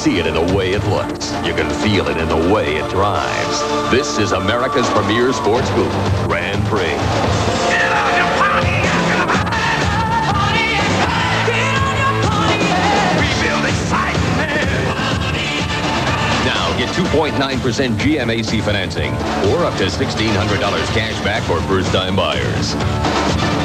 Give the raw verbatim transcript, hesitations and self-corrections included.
see it in the way it looks. You can feel it in the way it drives. This is America's premier sports coupe, Grand Prix. Now get two point nine percent G M A C financing or up to sixteen hundred dollars cash back for first-time buyers.